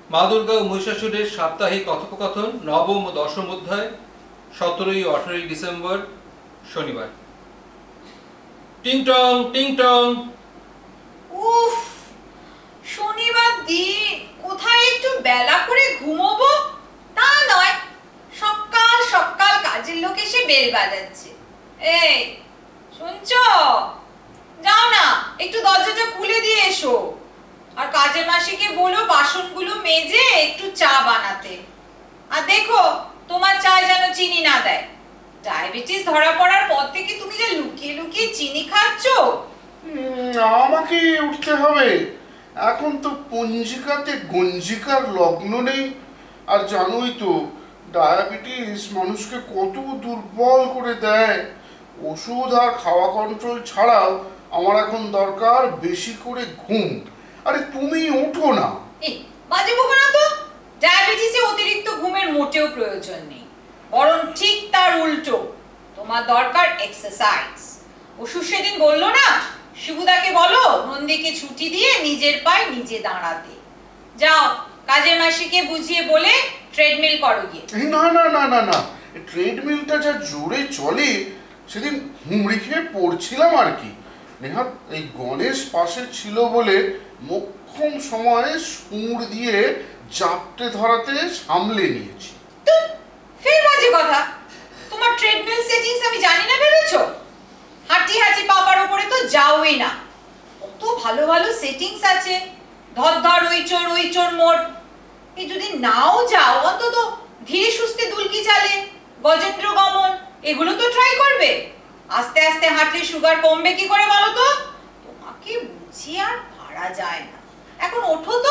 মা দুর্গা ও মহিষাসুরের সাপ্তাহিক কথোপকথন নবম ও দশম অধ্যায় 17 ও 18 ডিসেম্বর শনিবার। টিং টং টিং টং। উফ, শনিবার দিন কোথায় একটু বেলা করে ঘুমোবো তা নয়, সকাল সকাল কাজের লোক এসে বেল বাজাচ্ছে। এই শুনছো? যাও না, একটু দরজাটা খুলে দিয়ে এসো। আর কাজের মাসিকে বলো বাসনগুলো মেজে একটু চা বানাতে। আর দেখো তোমার চায় যেন চিনি না দেয়। ডায়াবেটিস ধরা পড়ার পর থেকে তুমি যে লুকিয়ে লুকিয়ে চিনি খাচ্ছো। আমাকে উঠতে হবে, এখন তো পঞ্জিকাতে গঞ্জিকার লগ্ন নেই। আর জানোই তো ডায়াবেটিস মানুষকে কত দুর্বল করে দেয়। ওষুধ আর খাওয়া কন্ট্রোল ছাড়াও আমার এখন দরকার বেশি করে ঘুম। আরে তুমি ওঠো না। বাজে বকো না তো। ডায়াবেটিসে অতিরিক্ত ঘুমের মোটেও প্রয়োজন নেই, বরং ঠিক তার উল্টো, তোমার দরকার এক্সারসাইজ। ওষুধ সেদিন বললো না, শিবুদাকে বলো নন্দীকে ছুটি দিয়ে নিজের পায়ে নিজে দাঁড়াতে। যাও কাজের মাসিকে বুঝিয়ে বলে ট্রেডমিল করো গিয়ে। না না না না না, ট্রেডমিলটা যা জোরে চলে, সেদিন হুমড়ি খেয়ে পড়ছিলাম আর কি। নেহাত এই গণেশ পাশে ছিল বলে মোক্ষম সময়ে সুর দিয়ে জাপটে ধরাতে সামলে নিয়েছি। ফের বাজে কথা। তোমার ট্রেডমিল সেটিংস আমি জানি না ভেবেছো? হাঁটি হাঁটি পাপার উপরে তো যাওই না। কত ভালো ভালো সেটিংস আছে, ধর ধর ওই চোর মোড়। এই যদি নাও যাও অন্তত ধীরে সুস্থে দুলকি চালে, গজেন্দ্র গমন এগুলো তো ট্রাই করবে। আস্তে আস্তে হাঁটলে সুগার কমবে কি করে বলো তো? তোমাকে বুঝিয়ে আর পারা যায় না, এখন ওঠো তো।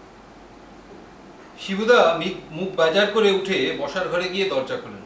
শিবুদা মুখ বাজার করে উঠে বসার ঘরে গিয়ে দরজা খোলেন।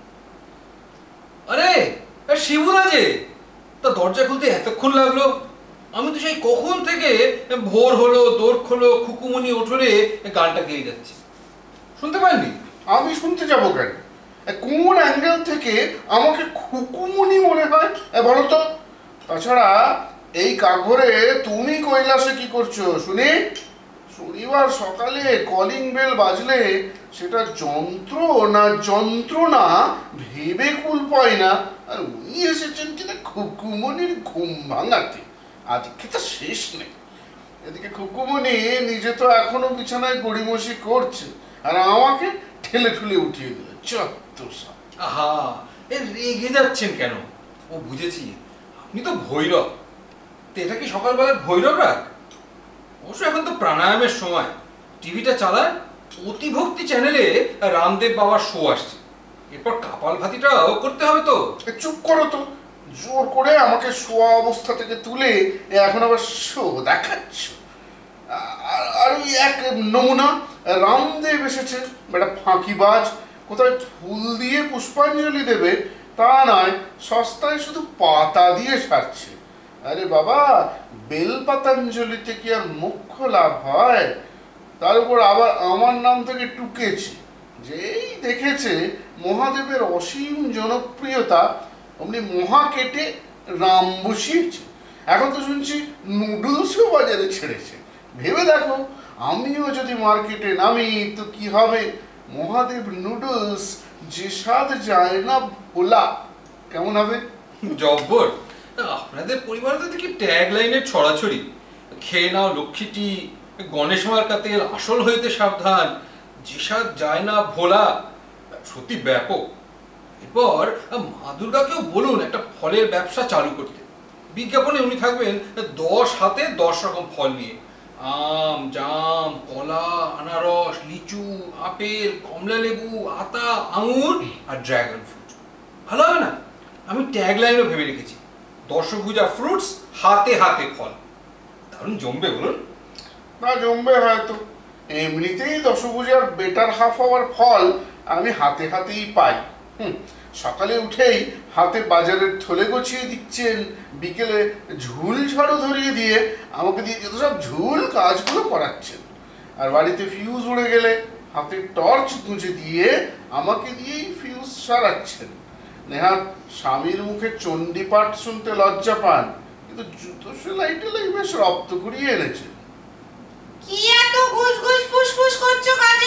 আরে শিবুদা যে, তা দরজা খুলতে এতক্ষণ লাগলো? আমি তো সেই কখন থেকে ভোর হলো দোর খোলো খুকুমনি ওঠরে গানটা গেয়ে যাচ্ছি, শুনতে পাননি? আমি শুনতে যাবো কেন? কোন অ্যাঙ্গেল থেকে আমাকে খুকুমনি মনে হয় বলো তো? তাছাড়া এই কাকভরে তুমি কৈলাসে কি করছো শুনি? শনিবার সকালে কলিং বেল বাজলে সেটা যন্ত্র না যন্ত্রণা ভেবে কুল পায় না, আর উনি এসেছেন কিনা খুকুমনির ঘুম ভাঙাতে। আজকে তো শেষ নেই। এদিকে খুকুমনি নিজে তো এখনো বিছানায় গড়িমসি করছে, আর আমাকে ঠেলে ঠুলে উঠিয়ে দিল। আহা, রেগে যাচ্ছেন কেন? ও বুঝেছি, আপনি তো ভৈরব। তো এটা কি সকালবেলার ভৈরব রাগ? অবশ্য এখন তো প্রাণায়ামের সময়। টিভিটা চালায়, অতিভক্তি চ্যানেলে রামদেব বাবার শো আসছে। এরপর কাপাল ভাতিটাও করতে হবে তো। চুপ করো তো, জোর করে আমাকে শোয়া অবস্থা থেকে তুলে এখন আবার শো দেখাচ্ছ। আর ওই এক নমুনা রামদেব এসেছে, একটা ফাঁকিবাজ। কোথায় ফুল দিয়ে পুষ্পাঞ্জলি দেবে তা নয়, সস্তায় শুধু পাতা দিয়ে সারছে। আরে বাবা, বেলপাতাঞ্জলিতে কি আর মোক্ষ লাভ হয়? তার উপর আবার আমার নাম থেকে টুকেছে। যেই দেখেছে মহাদেবের অসীম জনপ্রিয়তা, অমনি মহা কেটে রাম বসিয়েছে। এখন তো শুনছি নুডলসও বাজারে ছেড়েছে। ভেবে দেখো, আমিও যদি মার্কেটে নামি তো কি হবে? মহাদেব নুডলস যে স্বাদ যায় না ভোলা। কেমন হবে? জব্বর। আপনাদের পরিবারে তো দেখি ট্যাগ লাইনের ছড়াছড়ি। খেয়ে নাও লক্ষ্মীটি, গণেশ মার্কা তেল আসল হইতে সাবধান, যে স্বাদ যায় না ভোলা। সত্যি ব্যাপক। এরপর মা দুর্গাকেও বলুন একটা ফলের ব্যবসা চালু করতে। বিজ্ঞাপনে উনি থাকবেন 10 হাতে 10 রকম ফল নিয়ে। আম, জাম, কলা, আনারস, লিচু, আপেল, কমলা লেবু, আতা, আঙুর আর ড্রাগন ফ্রুট। ভালো হবে না? আমি ট্যাগলাইনও ভেবে রেখেছি, দশভুজা ফ্রুটস, হাতে হাতে ফল। দারুণ জমবে বলুন। না জমবে হয়তো, এমনিতেই দশভুজার বেটার হাফ হওয়ার ফল আমি হাতে হাতেই পাই। সকালে উঠেই হাতে বাজারের থলে গুছিয়ে দিচ্ছেন, বিকেলে ঝুল ঝাড়ু ধরিয়ে দিয়ে আমাকে দিয়ে যত সব ঝুল কাজগুলো করাচ্ছেন, আর বাড়িতে ফিউজ উড়ে গেলে হাতে টর্চ গুঁজে দিয়ে আমাকে দিয়েই ফিউজ সারাচ্ছেন। নেহাত স্বামীর মুখে চণ্ডীপাঠ শুনতে লজ্জা পান, কিন্তু জুতো সেলাই টেলাই বেশ রপ্ত করিয়ে এনেছেন। কি এত ঘুষ ঘুষ ফুসফুস করছো কাজে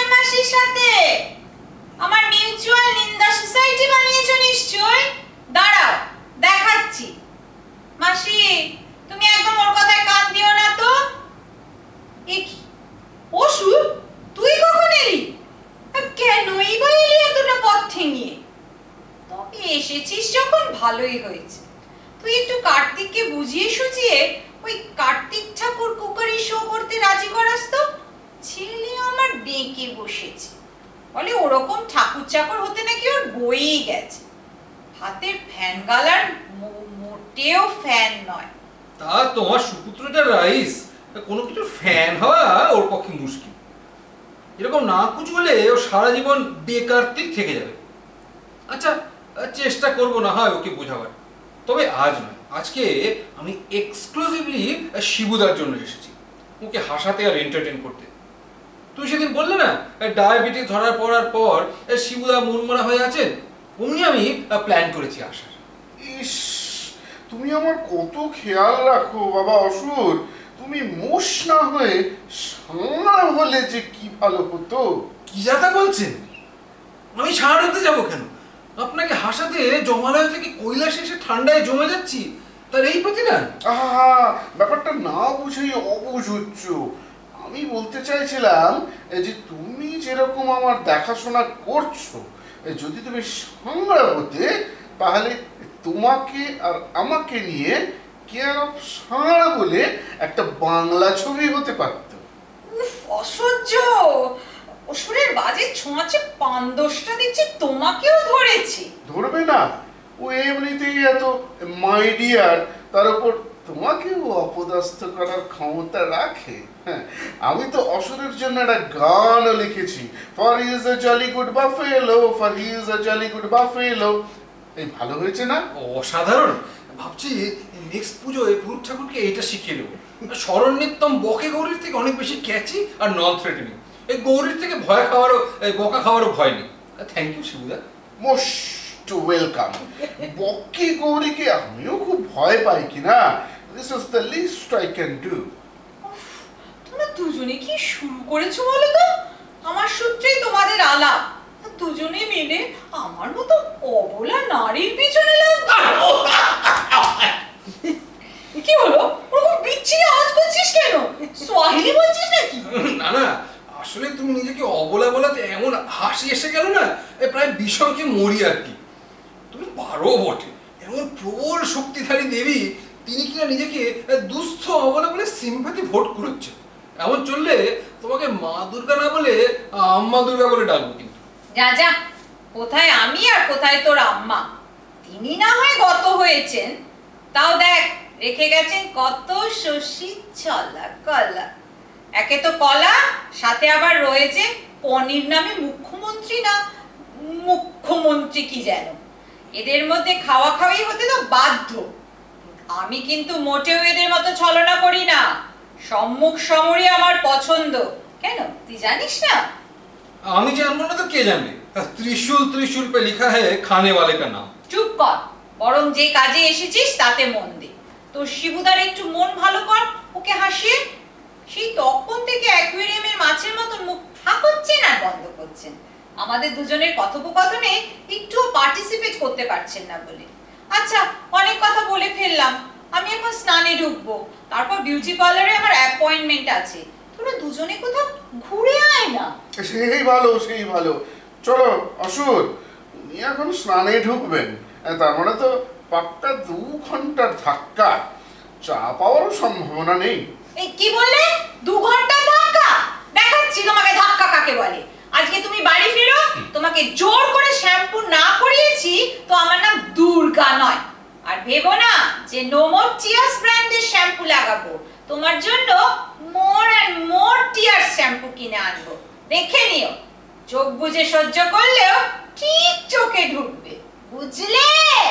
অসুর, তুই কখন এলি? আর কেনই বা এলি এতটা পথ ঠেঙিয়ে? তবে এসেছিস যখন ভালোই হয়েছে। তুই একটু কার্তিককে বুঝিয়ে সুঝিয়ে ওই কার্তিক ঠাকুর কুকারি শো করতে রাজি করাস তো। ছেলে আমার ডেকে বসেছে, বলে ওরকম ঠাকুর চাকর হতে নাকি ওর বইই গেছে। হাতের ফ্যান গালার মোটেও ফ্যান নয়। তা তোমার সুপুত্রটা রাইস, কোনো কিছুর ফ্যান হওয়া ওর পক্ষে মুশকিল। এরকম না কুচবলে ও সারা জীবন বেকার্তিক থেকে যাবে। আচ্ছা, চেষ্টা করবো না হয় ওকে বোঝাবার। তবে আজ নয়, আজকে আমি এক্সক্লুসিভলি শিবুদার জন্য এসেছি, ওকে হাসাতে আর এন্টারটেন করতে। তুই সেদিন বললে না ডায়াবেটিস ধরার পর শিবুদা মনমরা হয়ে আছেন, অমনি আমি প্ল্যান করেছি আসার। ইস, তুমি আমার কত খেয়াল রাখো বাবা অসুর। তুমি মোষ না হয়ে সাঁড় হলে যে কি ভালো হতো। কি যাতা বলছেন? আমি ষাঁড় হতে যাবো কেন? আপনাকে হাসাতে জমালয় থেকে কৈলাস এসে ঠান্ডায় জমে যাচ্ছি, তার এই প্রতিদান? আহা, ব্যাপারটা না বুঝেই অবুঝ হচ্ছ। আমি বলতে চাইছিলাম যে তুমি যেরকম আমার দেখাশোনা করছো, যদি তুমি সাঁড় হতে তাহলে তোমাকে আর আমাকে নিয়ে কেয়ার অফ ষাঁড় বলে একটা বাংলা ছবি হতে পারত। উফ, অসহ্য! অসুরের বাজে ছোঁয়াচে পান্দোষটা দেখছি তোমাকেও ধরেছে। ধরবে না? ও এমনিতেই এত মাই ডিয়ার, তার উপর তোমাকেও অপদস্থ করার ক্ষমতা রাখে। হ্যাঁ, আমি তো অসুরের জন্য একটা গানও লিখেছি, for he is a jolly good buffalo, for he is a jolly good buffalo. এই ভালো হয়েছে না? অসাধারণ। ভাবছি নেক্সট পুজোয় ভূত ঠাকুরকে এইটা শিখিয়ে দেবো। শরণ নিত্যম বকে গৌরীর থেকে অনেক বেশি ক্যাচি আর নন থ্রেটেনিং। এই গৌরীর থেকে ভয় খাওয়ারও, বকা খাওয়ারও ভয় নেই। থ্যাংক ইউ শিবুদা। Most welcome. বকে গৌরীকে আমিও খুব ভয় পাই কিনা, this is the list I can do. তোমরা দুজনে কি শুরু করেছো বলো তো? আমার সূত্রেই তোমাদের আলাপ। দুজনে মিলে আমার মতো অবলা নারীর পিছনে লাগবে। কি হলো? ওরকম বিচ্ছিরি আওয়াজ করছিস কেন? সোয়াহিলি বলছিস নাকি? না না, আসলে তুমি নিজেকে অবলা বলাতে এমন হাসি এসে গেল না, প্রায় বিষমকে মরি আর কি। তুমি পারো বটে, এমন প্রবল শক্তিধারী দেবী, তিনি কিনা নিজেকে দুস্থ অবলা বলে সিম্পাথি ভোট করেছে। এমন চললে তোমাকে মা দুর্গা না বলে আম্মা দুর্গা বলে ডাকবো কিন্তু। যা যা, কোথায় আমি আর কোথায় তোর আম্মা? তিনি না হয় গত হয়েছেন, তাও দেখ রেখে গেছেন কত শশী চলা কলা। একে তো কলা, সাথে আবার রয়েছে পনির নামে মুখ্যমন্ত্রী, না মুখ্যমন্ত্রী কি যেন। এদের মধ্যে খাওয়া খাওয়াই হতে তো বাধ্য। আমি কিন্তু মোটেও এদের মতো ছলনা করি না। সম্মুখ সমরই আমার পছন্দ। কেন, তুই জানিস না? আমি জানবো না তো কে জানবে? ত্রিশূল ত্রিশূল পে লিখা হ্যায় খানে ওয়ালে কা নাম। চুপ কর, বরং যে কাজে এসেছিস তাতে মন দে। তোর শিবুদার একটু মন ভালো কর, ওকে হাসিয়ে। সেই তখন থেকে অ্যাকুয়ারিয়ামের মাছের মতন মুখ হা করছেন আর বন্ধ করছেন, আমাদের দুজনের কথোপকথনে একটুও পার্টিসিপেট করতে পারছেন না বলে। আচ্ছা, অনেক কথা বলে ফেললাম। আমি এখন স্নানে ঢুকবো, তারপর বিউটি পার্লারে আমার অ্যাপয়েন্টমেন্ট আছে। তোরা দুজনে কোথাও ঘুরে আয় না। সেই ভালো, সেই ভালো। চলো অসুর, উনি এখন স্নানে ঢুকবেন, তার মানে তো পাক্কা 2 ঘন্টার ধাক্কা। চা পাওয়ারও সম্ভাবনা নেই। এই কি বললে? 2 ঘন্টার ধাক্কা? দেখাচ্ছি তোমাকে ধাক্কা কাকে বলে। আজকে তুমি বাড়ি ফেরো, তোমাকে জোর করে শ্যাম্পু না করিয়েছি তো আমার নাম দুর্গা নয়। আর ভেবো না যে নো মোর টিয়ার্স ব্র্যান্ডের শ্যাম্পু লাগাবো। তোমার জন্য more and more tears shampoo কিনে আনবো। দেখে নিও, চোখ বুজে সহ্য করলেও ঠিক চোখে ঢুকবে, বুঝলে?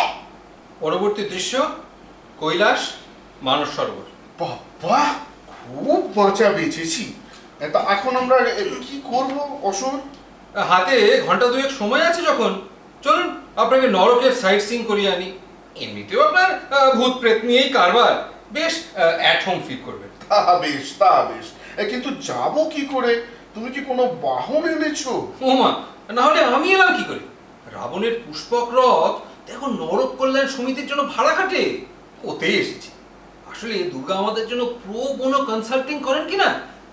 পরবর্তী দৃশ্য কৈলাস, মানস সরোবর। বাবা, খুব বাঁচা বেঁচেছি। তা এখন আমরা কি করব অসুর? হাতে ঘন্টা 2 সময় আছে যখন, চলুন আপনাকে নরকের সাইট সিইং করিয়ে আনি। এমনিতেও আপনার ভূত প্রেত নিয়েই কারবার, বেশ অ্যাট হোম ফিল করবেন। তা বেশ, তা বেশ, কিন্তু যাব কি করে? তুমি কি কোনো বাহন এনেছো? ওমা, না হলে আমি এলাম কি করে? রাবণের পুষ্পক রথ দেখো নরক কল্যাণ সমিতির জন্য ভাড়া খাটে, ওতেই এসেছি। আসলে দুর্গা আমাদের জন্য প্রো বোনো কনসাল্টিং করেন কিনা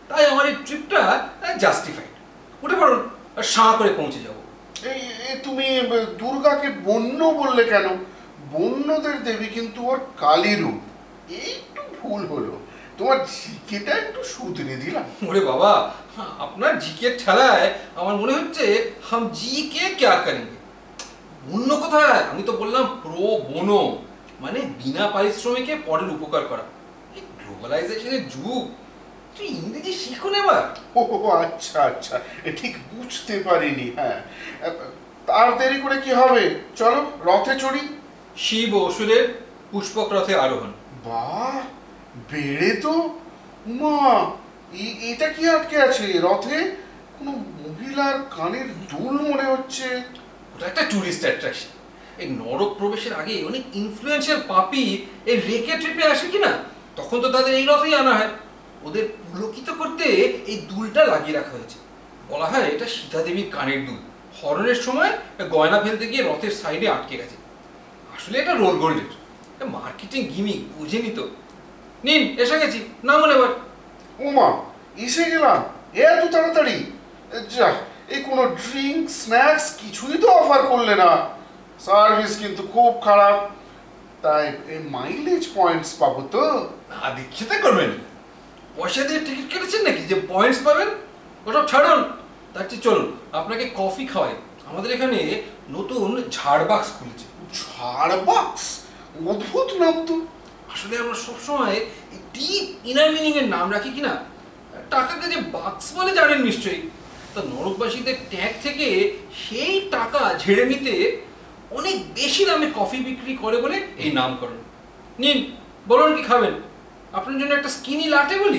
তাই আমার এই ট্রিপটা জাস্টিফাইড। উঠে পড়ুন, সাঁ করে পৌঁছে যাবো। তুমি দুর্গাকে বন্য বললে কেন? বন্যদের দেবী কিন্তু ওর কালী রূপ। একটু ভুল হলো, তোমার জিকেটা একটু শুধরে দিলাম। ওরে বাবা, আপনার জিকে ঠেলায় আমার মনে হচ্ছে হাম জিকে ক্যা করেঙ্গে। বন্য কোথায়? আমি তো বললাম প্রো বনো, মানে বিনা পারিশ্রমিকে পরের উপকার করা। এই গ্লোবালাইজেশনের যুগ, তুই ইংরেজি শিখুন এবার। ও আচ্ছা আচ্ছা, ঠিক বুঝতে পারিনি। হ্যাঁ, আর দেরি করে কি হবে, চলো রথে চড়ি। শিব ও অসুরের পুষ্পক রথে আরোহণ। বাহ, বেড়ে তো। মা, এটা কি আটকে আছে রথে? কোনো মহিলার কানের দুল মনে হচ্ছে। ওটা একটা টুরিস্ট অ্যাট্রাকশন। এই নরক প্রবেশের আগে অনেক ইনফ্লুয়েন্সিয়াল পাপি এই রেকে ট্রিপে আসে কিনা, তখন তো তাদের এই রথেই আনা হয়। ওদের পুলকিত করতে এই দুলটা লাগিয়ে রাখা হয়েছে। বলা হয় এটা সীতা দেবীর কানের দুল। হরণের সময় গয়না ফেলতে গিয়ে রথের সাইডে আটকে গেছে। আসলে এটা রোল গোল্ডের মার্কেটিং গিমিক, বুঝেনি তো। নিন, এসে গেছি, নামুন এবার। ওমা, এসে গেলাম এত তাড়াতাড়ি? যা, এই কোনো ড্রিঙ্ক স্ন্যাক্স কিছুই তো অফার করলে না। সার্ভিস কিন্তু খুব খারাপ। তাই এই মাইলেজ পয়েন্টস পাবো তো? না, দীক্ষিতে করবেন? পয়সা দিয়ে টিকিট কেটেছেন নাকি যে পয়েন্টস পাবেন? ওসব ছাড়ুন, তার চেয়ে চলুন আপনাকে কফি খাওয়াই। আমাদের এখানে নতুন ঝাড়বাক্স খুলেছে। ঝাড়বাক্স? অদ্ভুত নাম তো। আসলে আমরা সবসময় এই ডিপ ইনার মিনিং এর নাম রাখি কিনা। টাকাকে যে বাক্স বলে জানেন নিশ্চয়ই। তা নরকবাসীদের ট্যাগ থেকে সেই টাকা ঝেড়ে নিতে অনেক বেশি দামে কফি বিক্রি করে বলে এই নামকরণ। নিন, বলুন কি খাবেন? আপনার জন্য একটা স্কিনি লাটে বলি।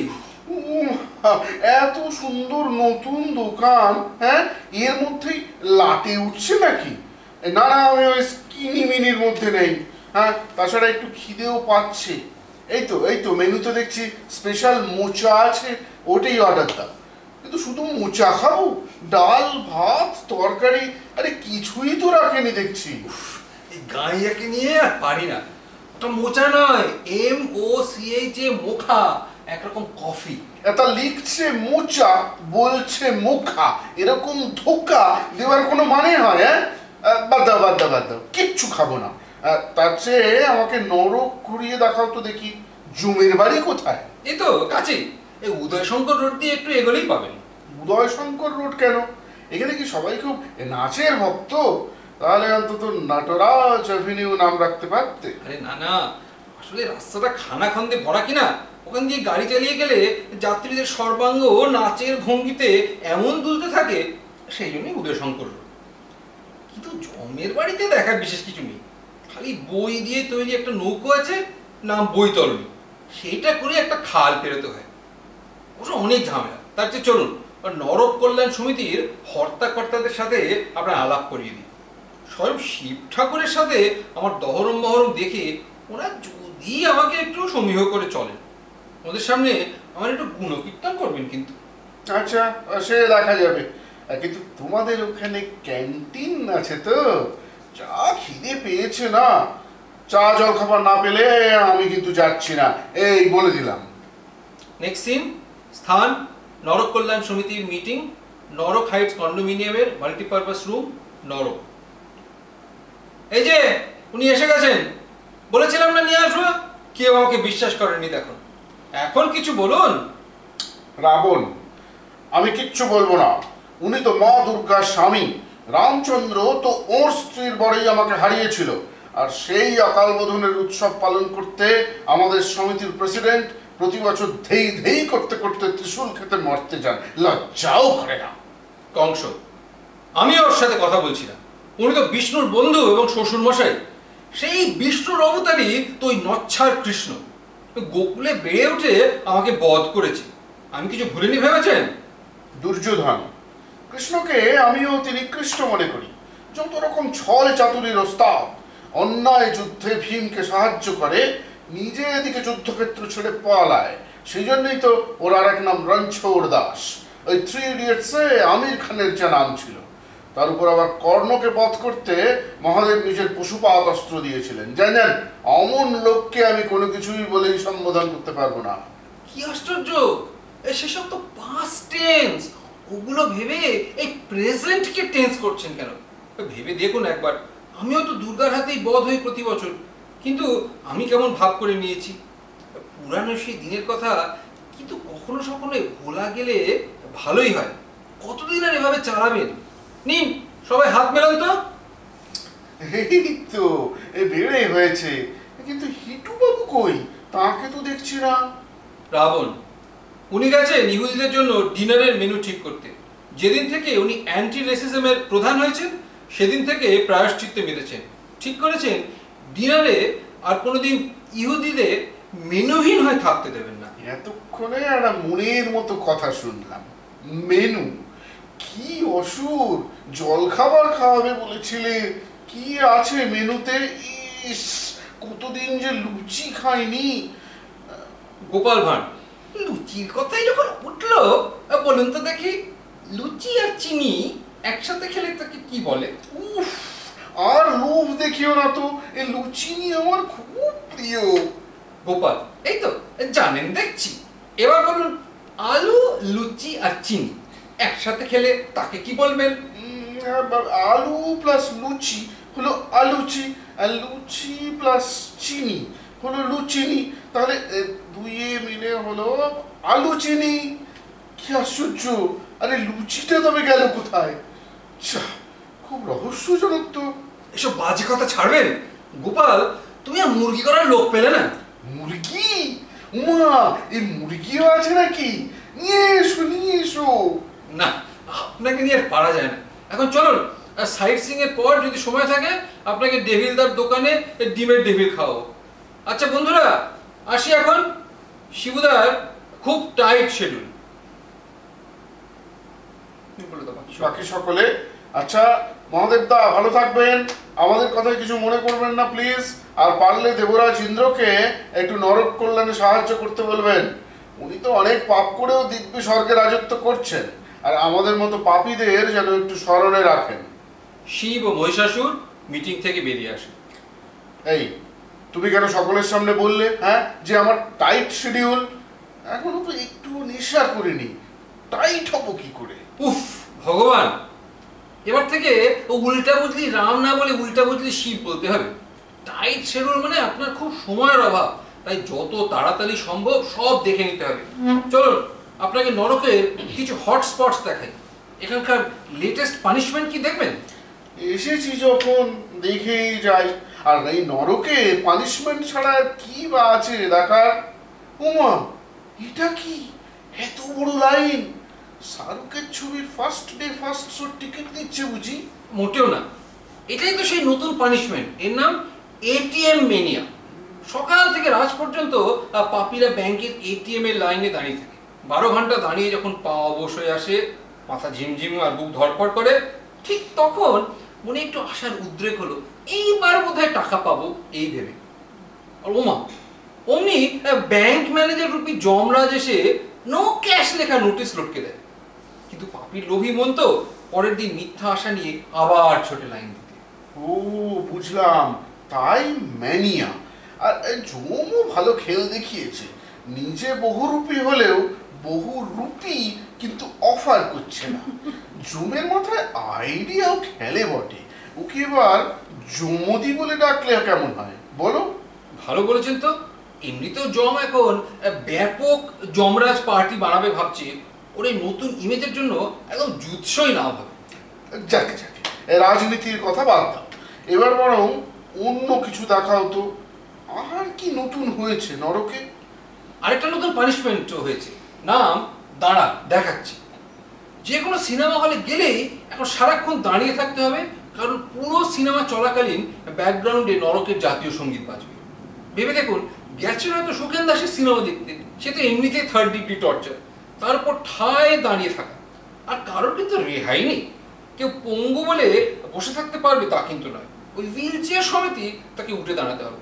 এত সুন্দর নতুন দোকান, হ্যাঁ, এর মধ্যেই লাটে উঠছে নাকি? না না, আমি ওই স্কিনি মিনির মধ্যে নেই। হ্যাঁ, তাছাড়া একটু খিদেও পাচ্ছে। এই তো মেনুতে দেখছি স্পেশাল মোচা আছে, ওটাই অর্ডার দাও। কিন্তু শুধু মোচা খাও? ডাল ভাত তরকারি, আরে কিছুই তো রাখেনি দেখছি। এই গাইয়াকে নিয়ে আর পারি না। ওটা মোচা নয়, MOCHA, মোখা, একরকম কফি। এটা লিখছে মোচা, বলছে মোখা। এরকম ধোকা দেওয়ার কোনো মানে হয়? হ্যাঁ, বাদ দাও, কিচ্ছু খাবো না। তার চেয়ে আমাকে নরক ঘুরিয়ে দেখাও তো দেখি, জমির বাড়ি কোথায়? এই তো কাছে, এই উদয়শঙ্কর রোড দিয়ে একটু এগোলেই পাবেন। উদয়শঙ্কর রোড কেন? এখানে কি সবাই খুব নাচের ভক্ত? তাহলে অন্তত নটরাজ অ্যাভিনিউ নাম রাখতে পারতে। আরে না না, আসলে রাস্তাটা খানাখন্দে ভরা কিনা, ওখান দিয়ে গাড়ি চালিয়ে গেলে যাত্রীদের সর্বাঙ্গ নাচের ভঙ্গিতে এমন দুলতে থাকে, সেই জন্যই উদয়শঙ্কর রোড। কিন্তু জমের বাড়িতে দেখার বিশেষ কিছু নেই। খালি বই দিয়ে তৈরি একটা নৌকো আছে, নাম বৈতরণী। সেইটা করে একটা খাল পেরোতে হয়। ওসব অনেক ঝামেলা। তার চেয়ে চলুন নরক কল্যাণ সমিতির হর্তাকর্তাদের সাথে আপনার আলাপ করিয়ে দিই। স্বয়ং শিব ঠাকুরের সাথে আমার দহরম বহরম দেখে ওরা যদি আমাকে একটু সমীহ করে চলেন, ওদের সামনে আমার একটু গুণকীর্তন করবেন কিন্তু। আচ্ছা, সে দেখা যাবে। কিন্তু তোমাদের ওখানে ক্যান্টিন আছে তো? যা খিদে পেয়েছে না, চা জল খাবার না পেলে আমি কিন্তু যাচ্ছি না, এই বলে দিলাম। নেক্সট সিন, স্থান নরক কল্যাণ সমিতির মিটিং, নরক হাইটস কন্ডোমিনিয়ামের মাল্টিপারপাস রুম, নরক। এই যে উনি এসে গেছেন, বলেছিলাম না নিয়ে আসবো, কেউ আমাকে বিশ্বাস করেনি। দেখুন, এখন কিছু বলুন। রাবণ, আমি কিচ্ছু বলবো না। উনি তো মা দুর্গার স্বামী। রামচন্দ্র তো ওর স্ত্রীর বরেই আমাকে হারিয়েছিল, আর সেই অকাল বোধনের উৎসব পালন করতে আমাদের সমিতির প্রেসিডেন্ট প্রতি বছর ধেই করতে করতে ত্রিশূল খেতে মরতে যান, লজ্জাও করে না। কংস, আমি ওর সাথে কথা বলছিলাম। উনি তো বিষ্ণুর বন্ধু এবং শ্বশুর মশাই। সেই বিষ্ণুর অবতারই তো ওই নচ্ছার কৃষ্ণ। গোকুলে বেড়ে উঠে আমাকে বধ করেছে। আমি কিছু ভুলিনি ভেবেছেন? দুর্যোধন, কৃষ্ণকে আমিও তিনি কৃষ্ণ মনে করি। যত রকম ছল চাতুরীর ওস্তাদ, অন্যায় যুদ্ধে ভীমকে সাহায্য করে, নিজে এদিকে যুদ্ধক্ষেত্র ছেড়ে পালায়। সেই জন্যই তো ওর আর এক নাম রণছোড় দাস। ওই 3 ইডিয়টসে আমির খানের যে নাম ছিল। তার উপর আবার কর্ণকে বধ করতে মহাদেব নিজের পশুপাত অস্ত্র দিয়েছিলেন। জানেন, অমন লোককে আমি কোনো কিছুই বলেই সম্বোধন করতে পারবো না। কি আশ্চর্য! সেসব তো পাস্ট টেন্স, ওগুলো ভেবে এই প্রেজেন্টকে টেন্স করছেন কেন? ভেবে দেখুন একবার, আমিও তো দুর্গার হাতেই বধ হই প্রতি বছর, কিন্তু আমি কেমন ভাব করে নিয়েছি। পুরানো সেই দিনের কথা কিন্তু কখনো সখনো ভোলা গেলে ভালোই হয়। কতদিন আর এভাবে চালাবেন? নিন সবাই হাত মেলান তো। এই তো বেড়ে হয়েছে, কিন্তু হিটু বাবু কই? তাকে তো দেখছি না। রাবণ, উনি গেছেন ইহুদিদের জন্য ডিনারের মেনু ঠিক করতে। যেদিন থেকে উনি অ্যান্টি রেসিজমের প্রধান হয়েছেন সেদিন থেকে প্রায়শ্চিত্তে মেতেছেন। ঠিক করেছেন ডিনারে আর কোনোদিন ইহুদিদের মেনুহীন হয়ে থাকতে দেবেন না। এতক্ষণে একটা মনের মতো কথা শুনলাম। মেনু? কি অসুর! জলখাবার খাওয়াবে বলেছিলে, কি আছে মেনুতে? ইস, কতদিন যে লুচি খাইনি। গোপাল ভাঁড়, লুচির কথাই যখন উঠলো, বলুন তো দেখি, লুচি আর চিনি একসাথে খেলে তাকে কি বলে? উফ, আর লোভ দেখিও না তো, এই লুচি নিয়ে আমার খুব প্রিয়। গোপাল, এই তো জানেন দেখছি। এবার বলুন, আলু, লুচি আর চিনি একসাথে খেলে তাকে কি বলবেন? আলু প্লাস লুচি হলো আলুচি, আর লুচি প্লাস চিনি হলো লুচিনি। তাহলে দুইয়ে মিলে হলো আলু চিনি। কি আশ্চর্য! আরে লুচিটা তবে গেল কোথায়? খুব রহস্যজনক তো। এসব বাজে কথা ছাড়বেন। গোপাল, তুমি আর মুরগি করার লোক পেলে না? মুরগি? উমা, এই মুরগিও আছে নাকি? নিয়ে এসো, নিয়ে এসো। না, আপনাকে নিয়ে আর পারা যায় না। এখন চলুন, সাইট সিং এর পর যদি সময় থাকে আপনাকে ডেভিলদার দোকানে ডিমের ডেভিল খাওয়াবো। আচ্ছা বন্ধুরা, আসি এখন। শিবুদার খুব টাইট শিডিউল। বাকি সকলে আচ্ছা, মহাদেব দা ভালো থাকবেন, আমাদের কথায় কিছু মনে করবেন না প্লিজ। আর পারলে দেবরাজ ইন্দ্রকে একটু নরক কল্যাণে সাহায্য করতে বলবেন। উনি তো অনেক পাপ করেও দিব্যি স্বর্গে রাজত্ব করছেন, আর আমাদের মতো পাপীদের যেন একটু স্মরণে রাখেন। শিব ও মহিষাসুর মিটিং থেকে বেরিয়ে আসে। এই, তুমি কেন সকলের সামনে বললে হ্যাঁ যে আমার টাইট শিডিউল? এখনো তো একটু নেশা করিনি, টাইট হবো কি করে? উফ ভগবান, এবার থেকে ও উল্টা বুঝলি রাম না বলে উল্টা বুঝলি শিব বলতে হবে। টাইট শিডিউল মানে আপনার খুব সময়ের অভাব, তাই যত তাড়াতাড়ি সম্ভব সব দেখে নিতে হবে। চলুন, আপনাকে নরকের কিছু হটস্পটস দেখাই। এখানকার লেটেস্ট পানিশমেন্ট কি দেখবেন? এসেছি যখন দেখেই যাই। আর এই নরকে পানিশমেন্ট ছাড়া আর কি বা আছে দেখার? উমা, এটা কি এত বড় লাইন? শাহরুখের ছবির first day first show ticket দিচ্ছে বুঝি? মোটেও না, এটাই তো সেই নতুন পানিশমেন্ট। এর নাম এটিএম মেনিয়া। সকাল থেকে রাত পর্যন্ত পাপীরা ব্যাংকের এটিএম এর লাইনে দাঁড়িয়ে থাকে। 12 ঘন্টা দাঁড়িয়ে যখন পা অবশ হয়ে আসে, মাথা ঝিমঝিম আর বুক ধড়ফড় করে, ঠিক তখন মনে একটু আশার উদ্রেক হলো, এইবার বোধহয় টাকা পাবো এই ভেবে। আর ওমা, অমনি ব্যাংক ম্যানেজার রূপী যমরাজ এসে নো ক্যাশ লেখা নোটিশ লটকে দেয়। কিন্তু পাপির লোভী মন তো পরের দিন মিথ্যা আশা নিয়ে আবার ছোটে লাইন দিতে। ও বুঝলাম, তাই ম্যানিয়া। আর জমও ভালো খেল দেখিয়েছে। নিজে বহুরূপী হলেও বহুরূপী কিন্তু অফার করছে না। জুমের মাথায় আইডিয়াও খেলে বটে। ওকে এবার জমদি বলে ডাকলে কেমন হয় বলো? ভালো বলেছেন তো। এমনিতেও জম এখন ব্যাপক যমরাজ পার্টি বানাবে ভাবছে। ওর এই নতুন ইমেজের জন্য একদম জুৎসই না হবে। যাকে যাকে, রাজনীতির কথা বাদ দাও, এবার বরং অন্য কিছু দেখাও তো। আর কি নতুন হয়েছে নরকে? আরেকটা নতুন পানিশমেন্ট হয়েছে, নাম দাঁড়া দেখাচ্ছি। যে কোনো সিনেমা হলে গেলেই এখন সারাক্ষণ দাঁড়িয়ে থাকতে হবে, কারণ পুরো সিনেমা চলাকালীন ব্যাকগ্রাউন্ডে নরকের জাতীয় সঙ্গীত বাজবে। ভেবে দেখুন, গেছেন হয়তো সুখেন দাসের সিনেমা দেখতে, সে তো এমনিতেই 3rd ডিগ্রি টর্চার, তারপর ঠায় দাঁড়িয়ে থাকা। আর কারোর কিন্তু রেহাই নেই। কেউ পঙ্গু বলে বসে থাকতে পারবে তা কিন্তু নয়, ওই হুইল চেয়ার সমেতই তাকে উঠে দাঁড়াতে হবে।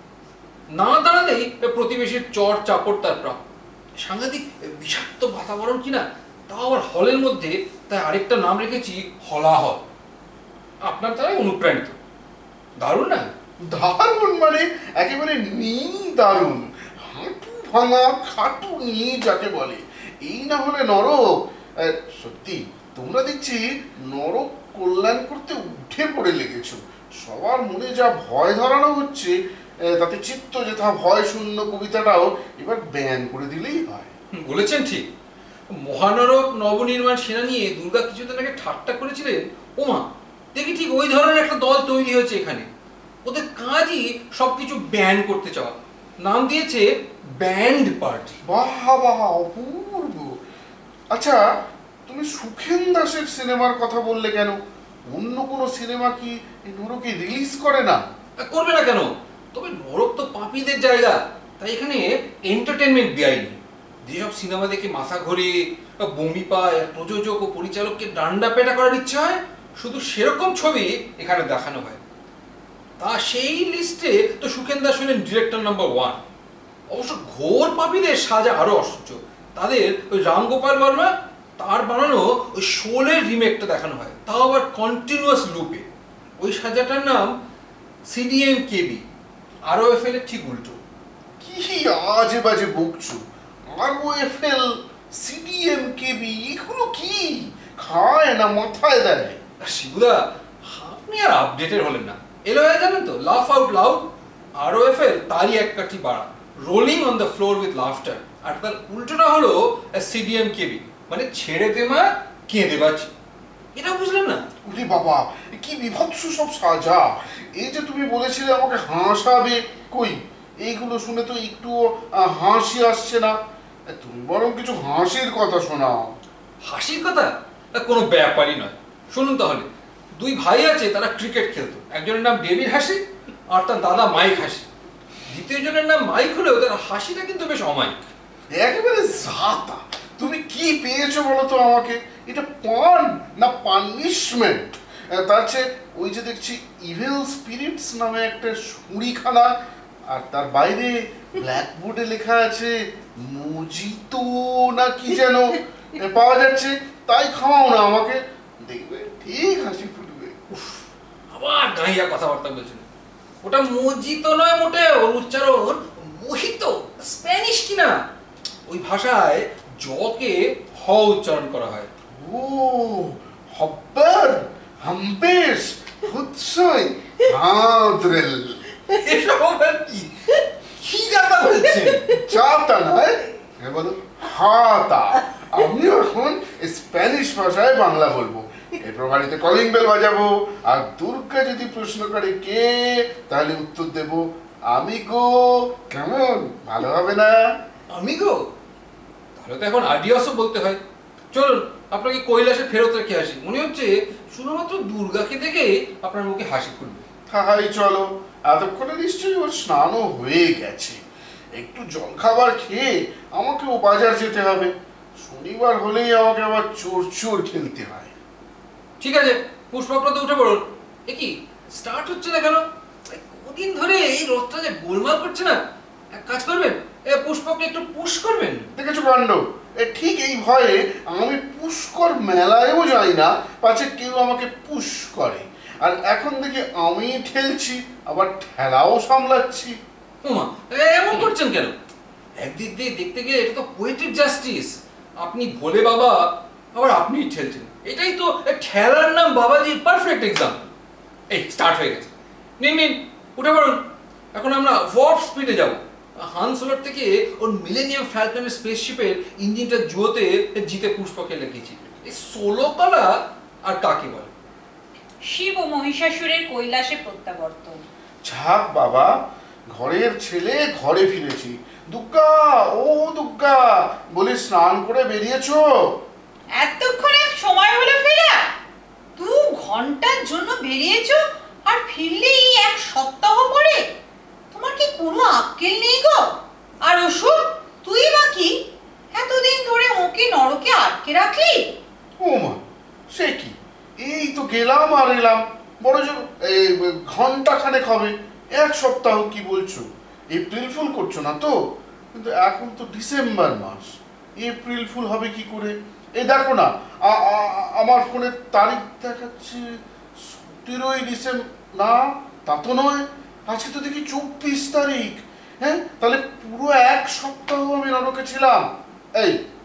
না দাঁড়ালেই প্রতিবেশীর চর চাপড় তার প্রাপ্য। সাংঘাতিক বিষাক্ত বাতাবরণ কিনা, তাও আবার হলের মধ্যে, তাই আরেকটা নাম রেখেছি হলাহল। আপনার তারাই অনুপ্রাণিত। দারুণ না? দারুণ মানে একেবারে দারুণ। হাঁটু ভাঙা খাটু নিয়ে যাকে বলে, এই না হলে নরক। সত্যি তোমরা দেখছি নরক কল্যাণ করতে উঠে পড়ে লেগেছো। সবার মনে যা ভয় ধরানো হচ্ছে, তাতে চিত্ত যেথা ভয় শূন্য কবিতাটাও এবার ব্যান করে দিলেই হয়। বলেছেন ঠিক। মহানরক নবনির্মাণ সেনা নিয়ে দুর্গা কিছুদিন আগে ঠাট্টা করেছিলেন। ওমা, দেখি ঠিক ওই ধরনের একটা দল তৈরি হয়েছে এখানে। ওদের কাজই সবকিছু ব্যান করতে চাওয়া। নাম দিয়েছে ব্যান্ড পার্টি। বাহ বাহ, অপূর্ব। আচ্ছা, তুমি সুখেন দাসের সিনেমার কথা বললে কেন? অন্য কোনো সিনেমা কি এই নরকে রিলিজ করে না? করবে না কেন? তবে নরক তো পাপীদের জায়গা, তাই এখানে এন্টারটেনমেন্ট বেআইনি। যেসব সিনেমা দেখে মাথা ঘোরে, বমি পায়, আর প্রযোজক ও পরিচালককে ডান্ডা পেটা করার ইচ্ছা হয়, শুধু সেরকম ছবি এখানে দেখানো হয়। তা সেই লিস্টে তো সুখেন দাস হলেন ডিরেক্টর নাম্বার 1। অবশ্য ঘোর পাপীদের সাজা আরো অসহ্য। তাদের ওই রামগোপাল বর্মা তার বানানো ওই শোলের রিমেকটা দেখানো হয়, তাও আবার কন্টিনিউয়াস লুপে। ওই সাজাটার নাম CDMKB, ROFL এর ঠিক উল্টো। কি আজে বাজে বকছো? ROFL, CDMKB, এগুলো কি খায় না মাথায় দেয়? শিবুদা, আপনি আর আপডেটেড হলেন না। এলো হয়ে জানেন তো, লাফ আউট লাউড। ROFL তারই এক কাঠি বাড়া, rolling on the floor with laughter. আর তার উল্টোটা হলো CDMKB, মানে ছেড়ে দে মা কেঁদে বাঁচি। এটা বুঝলেন না? ওরে বাবা, কি বিভৎস সব সাজা! এই যে তুমি বলেছিলে আমাকে হাসাবে, কই এইগুলো শুনে তো একটু হাসি আসছে না। তুমি বরং কিছু হাসির কথা শোনাও। হাসির কথা কোনো ব্যাপারই নয়। শুনুন তাহলে। দুই ভাই আছে, তারা ক্রিকেট খেলতো। একজনের নাম ডেভিড হাসি, আর তার দাদা মাইক হাসি। দ্বিতীয় জনের নাম মাইক হলেও তার হাসিটা কিন্তু বেশ অমায়িক। একেবারে জাতা! তুমি কি পেয়েছো বলো তো আমাকে? এটা পান না পানিশমেন্ট? তার চেয়ে ওই যে দেখছি ইভিল স্পিরিটস নামে একটা ছুরিখানা, আর তার বাইরে ব্ল্যাকবোর্ডে লেখা আছে মজিতো না কি যেন পাওয়া যাচ্ছে, তাই খাওয়াও না আমাকে, দেখবে ঠিক হাসি ফুটবে। আবার গাইয়া কথাবার্তা বলছেন। ওটা মজিতো নয় মোটে, ওর উচ্চারণ মোহিতো, স্প্যানিশ কিনা। ওই ভাষায় জকে হ উচ্চারণ করা হয়। ও, হব্বার, হাম্পেস, হুৎসই, হাদ্রেল। এসব আবার কি? কি জাতা বলছেন? চাতা নয়, বলো হাতা। আমি এখন স্প্যানিশ ভাষায় বাংলা বলবো। এরপর বাড়িতে কলিং বেল বাজাবো, আর দুর্গা যদি প্রশ্ন করে কে, তাহলে উত্তর দেব আমি গো। কেমন, ভালো হবে না? আমি গো? তাহলে তো এখন আডিয়াসও বলতে হয়। চলুন আপনাকে কৈলাসে ফেরত রেখে আসি। মনে হচ্ছে শুধুমাত্র দুর্গাকে দেখে আপনার মুখে হাসি খুলবে। হাই চলো, এতক্ষণে নিশ্চয়ই ওর স্নানও হয়ে গেছে। একটু জলখাবার খেয়ে আমাকেও বাজার যেতে হবে। শনিবার হলেই আমাকে আবার চোর চোর খেলতে হয়। ঠিক আছে, পুষ্পকরা তো উঠে পড়ুন। এ কি স্টার্ট হচ্ছে না কেন? কদিন ধরে এই রথটা যে গোলমাল করছে না। এক কাজ করবেন, পুষ্পককে একটু পুশ করবেন। দেখেছো কাণ্ড? ঠিক এই ভয়ে আমি পুষ্কর মেলায়ও যাই না, পাছে কেউ আমাকে পুশ করে। আর এখন দেখি আমি ঠেলছি, আবার ঠেলাও সামলাচ্ছি। ওমা, এমন করছেন কেন? একদিক দিয়ে দেখতে গিয়ে এটা তো পোয়েটিক জাস্টিস। আপনি ভোলে বাবা, আবার আপনিই ঠেলছেন। এটাই তো ঠেলার নাম বাবাজির পারফেক্ট এক্সাম্পল। এই স্টার্ট হয়ে গেছে। নিন নিন, উঠে পড়ুন। এখন আমরা ওয়ার্প স্পিডে যাব। হান সোলার থেকে ওর মিলেনিয়াম ফ্যালকনের স্পেসশিপের ইঞ্জিনটা জুয়োতে জিতে পুষ্পকে লেগেছি। এই 16 তলা আর কাকে বলে? শিব ও মহিষাসুরের কৈলাসে প্রত্যাবর্তন। ছাক বাবা, ঘরের ছেলে ঘরে ফিরেছি। দুর্গা, ও দুর্গা বলে স্নান করে বেরিয়েছো? এতক্ষণে সময় হলো ফেরা? 2 ঘন্টার জন্য বেরিয়েছো, আর ফিরলেই 1 সপ্তাহ পরে? তোমার কি কোনো আক্কেল নেই গো? আর অসুর, তুই বা কি এতদিন ধরে ওকে নরকে আটকে রাখলি? ও মা, সে কি, এই তো গেলাম আর এলাম। বড় জোর ঘন্টা খানেক হবে। 1 সপ্তাহ কি বলছো? এপ্রিল ফুল করছো না তো? কিন্তু এখন তো ডিসেম্বর মাস, এপ্রিল ফুল হবে কি করে? এই দেখো না, আমার ফোনে তারিখ দেখাচ্ছে 17ই ডিসেম্বর। না, তা তো নয়, আজকে তো দেখি 24 তারিখ। হ্যাঁ, তাহলে পুরো 1 সপ্তাহ আমি নরকে ছিলাম। এই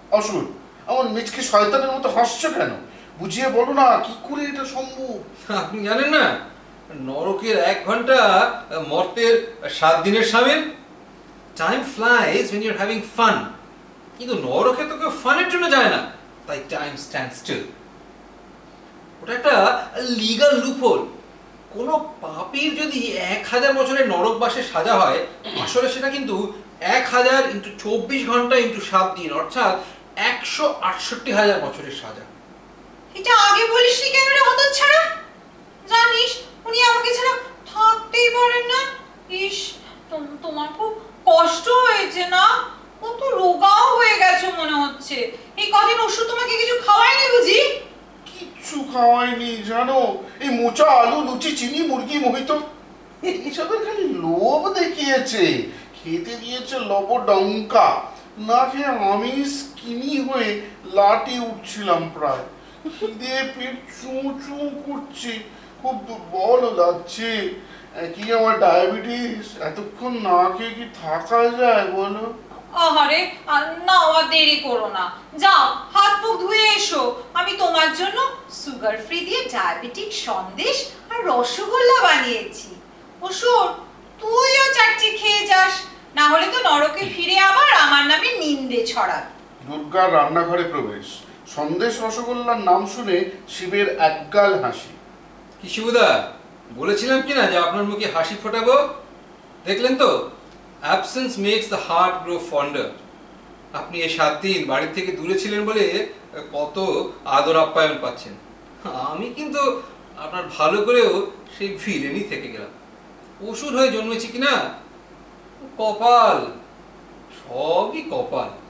অসুর, আমার মিচকে শয়তানের মতো হাসছো কেন? বুঝিয়ে বলো না, কি করে এটা সম্ভব? আপনি জানেন না, নরকের 1 ঘন্টা মর্তের 7 দিনের সামিল। Time flies when you're having fun, কিন্তু নরকে তো কেউ ফানের জন্য যায় না, তাই টাইম স্ট্যান্ড স্টিল। ওটা একটা লিগাল লুপহোল। কোনো পাপীর যদি 1000 বছরের নরকবাসের সাজা হয়, আসলে সেটা কিন্তু 1000 × 24 ঘন্টা × 7 দিন, অর্থাৎ 168,000 বছরের সাজা। এটা আগে বলিসনি কেন রে হতচ্ছাড়া? জানিস উনি আমাকে ছাড়া থাকতেই পারেন না। ইস, তোমার খুব কষ্ট হয়েছে না? কত রোগাও হয়ে গেছো মনে হচ্ছে। এই কদিন ওষুধ তোমাকে কিছু খাওয়ায়নি বুঝি? কিচ্ছু খাওয়াইনি জানো, এই মোচা, আলু, লুচি, চিনি, মুরগি, মোহিত, এইসবের খালি লোভ দেখিয়েছে। খেতে দিয়েছে লবডঙ্কা। না খেয়ে আমি স্কিনি হয়ে লাটি উঠছিলাম প্রায়। খিদে পেট চু চু করছে, খুব দুর্বল লাগছে। কি আমার ডায়াবেটিস, এতক্ষণ না খেয়ে কি থাকা যায় বলো? আহারে, না আর দেরি করো না, যাও হাত মুখ ধুয়ে এসো। আমি তোমার জন্য সুগার ফ্রি দিয়ে ডায়াবেটিক সন্দেশ আর রসগোল্লা বানিয়েছি। অসুর, তুইও চারটি খেয়ে যাস, না হলে তো নরকে ফিরে আবার আমার নামে নিন্দে ছড়াবে। দুর্গার রান্নাঘরে প্রবেশ, সন্দেশ রসগোল্লার নাম শুনে শিবের একগাল হাসি। কি শিবুদা, বলেছিলাম কিনা যে আপনার মুখে হাসি ফোটাবো? দেখলেন তো, absence makes the heart grow fonder. আপনি এই 7 দিন বাড়ি থেকে দূরে ছিলেন বলে কত আদর আপ্যায়ন পাচ্ছেন। আমি কিন্তু আপনার ভালো করেও সেই ভিলেনই থেকে গেলাম। অসুর হয়ে জন্মেছি কিনা, কপাল, সবই কপাল।